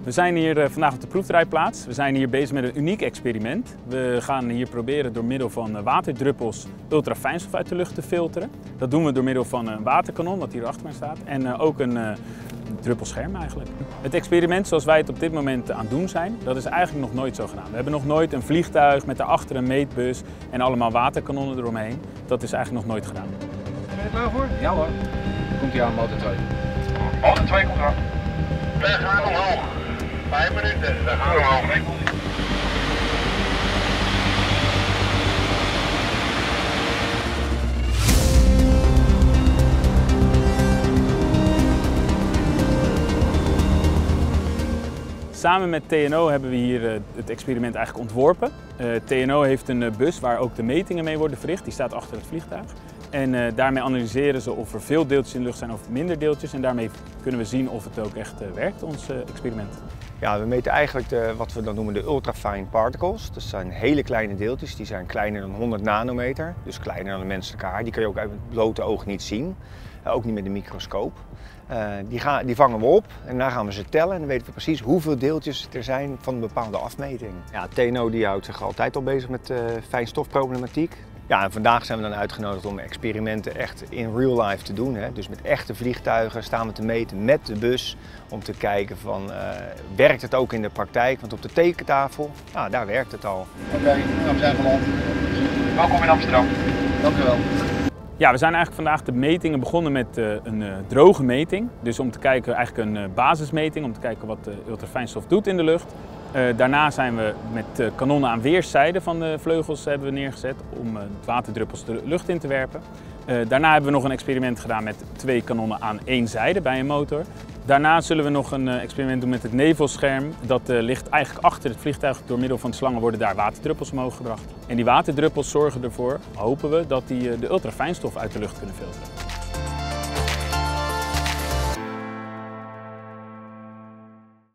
We zijn hier vandaag op de proefdraaiplaats. We zijn hier bezig met een uniek experiment. We gaan hier proberen door middel van waterdruppels ultrafijnstof uit de lucht te filteren. Dat doen we door middel van een waterkanon, wat hier achter mij staat, en ook een druppelscherm eigenlijk. Het experiment zoals wij het op dit moment aan het doen zijn, dat is eigenlijk nog nooit zo gedaan. We hebben nog nooit een vliegtuig met daarachter een meetbus en allemaal waterkanonnen eromheen. Dat is eigenlijk nog nooit gedaan. Ben je er klaar voor? Ja hoor. Komt hij aan, motor 2. Motor 2 komt eraan. We gaan omhoog. 5 minuten, we gaan omhoog. Samen met TNO hebben we hier het experiment eigenlijk ontworpen. TNO heeft een bus waar ook de metingen mee worden verricht. Die staat achter het vliegtuig. En daarmee analyseren ze of er veel deeltjes in de lucht zijn of minder deeltjes. En daarmee kunnen we zien of het ook echt werkt, ons experiment. Ja, we meten eigenlijk wat we dan noemen de ultrafine particles. Dat zijn hele kleine deeltjes, die zijn kleiner dan 100 nanometer. Dus kleiner dan een menselijke haar. Die kun je ook uit het blote oog niet zien. Ook niet met een microscoop. Die vangen we op en daarna gaan we ze tellen en dan weten we precies hoeveel deeltjes er zijn van een bepaalde afmeting. Ja, TNO die houdt zich altijd al bezig met fijnstofproblematiek. Ja, en vandaag zijn we dan uitgenodigd om experimenten echt in real life te doen. Hè? Dus met echte vliegtuigen staan we te meten met de bus om te kijken van werkt het ook in de praktijk? Want op de tekentafel, daar werkt het al. Oké, nou, we zijn geland. Welkom in Amsterdam. Dank u wel. Ja, we zijn eigenlijk vandaag de metingen begonnen met een droge meting. Dus om te kijken, eigenlijk een basismeting, om te kijken wat de ultrafijnstof doet in de lucht. Daarna zijn we met kanonnen aan weerszijden van de vleugels hebben we neergezet om waterdruppels de lucht in te werpen. Daarna hebben we nog een experiment gedaan met 2 kanonnen aan één zijde bij een motor. Daarna zullen we nog een experiment doen met het nevelscherm. Dat ligt eigenlijk achter het vliegtuig. Door middel van slangen worden daar waterdruppels omhoog gebracht. En die waterdruppels zorgen ervoor, hopen we, dat die de ultrafijnstof uit de lucht kunnen filteren.